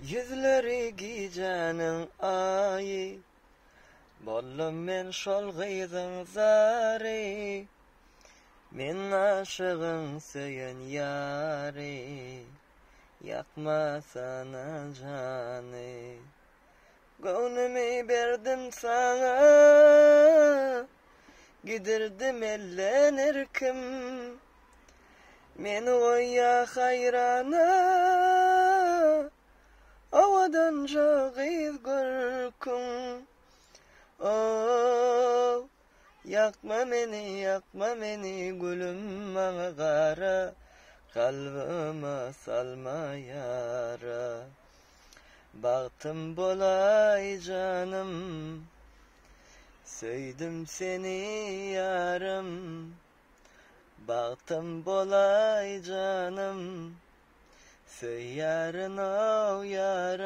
Yüzleri gicenin ayı, bollum men şol gıydın zari, men aşığın söyün yari, yakma sana canı. Gönlümü verdim sana, gidirdim ellenir kim, men oya hayrana, avadan jağız görkün. Oh, yakma meni gülüm bana gara, kalbime salma yara. Baktım bolay canım, söyledim seni yarım. Baktım bolay canım, söy yarın o yarım.